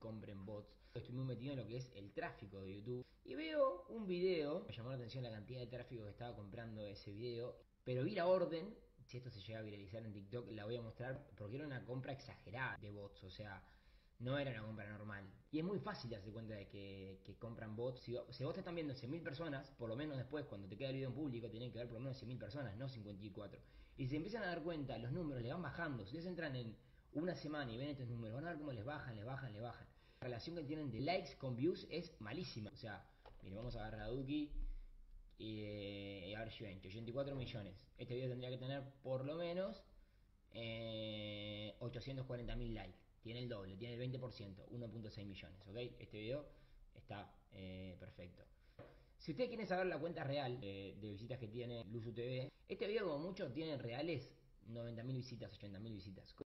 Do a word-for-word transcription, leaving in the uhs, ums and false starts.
compren bots. Estoy muy metido en lo que es el tráfico de YouTube. Y veo un video, me llamó la atención la cantidad de tráfico que estaba comprando ese video. Pero vi la orden, si esto se llega a viralizar en TikTok, la voy a mostrar porque era una compra exagerada de bots, o sea, no era una compra normal. Y es muy fácil darse cuenta de que, que compran bots. Si, si vos te están viendo cien mil personas, por lo menos después, cuando te queda el video en público, tienen que ver por lo menos cien mil personas, no cincuenta y cuatro. Y si se empiezan a dar cuenta, los números le van bajando. Si ustedes entran en una semana y ven estos números, van a ver cómo les bajan, les bajan, les bajan. La relación que tienen de likes con views es malísima. O sea, miren, vamos a agarrar a Duki. Y, eh, a ver, ochenta y cuatro millones. Este video tendría que tener por lo menos eh, ochocientos cuarenta mil likes. Tiene el doble, tiene el veinte por ciento, uno punto seis millones. ¿Ok? Este video está eh, perfecto. Si ustedes quieren saber la cuenta real de, de visitas que tiene Luzu T V, este video como mucho tiene reales noventa mil visitas, ochenta mil visitas.